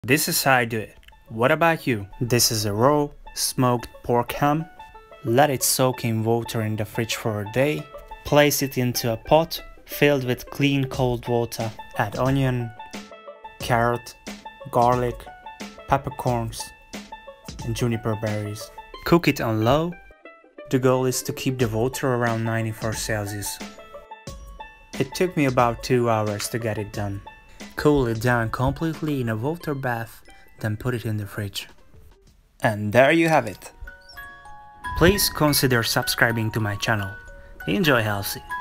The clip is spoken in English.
This is how I do it. What about you? This is a raw, smoked pork ham. Let it soak in water in the fridge for a day. Place it into a pot filled with clean cold water. Add onion, carrot, garlic, peppercorns, and juniper berries. Cook it on low. The goal is to keep the water around 94 Celsius. It took me about 2 hours to get it done. Cool it down completely in a water bath, then put it in the fridge. And there you have it. Please consider subscribing to my channel. Enjoy healthy.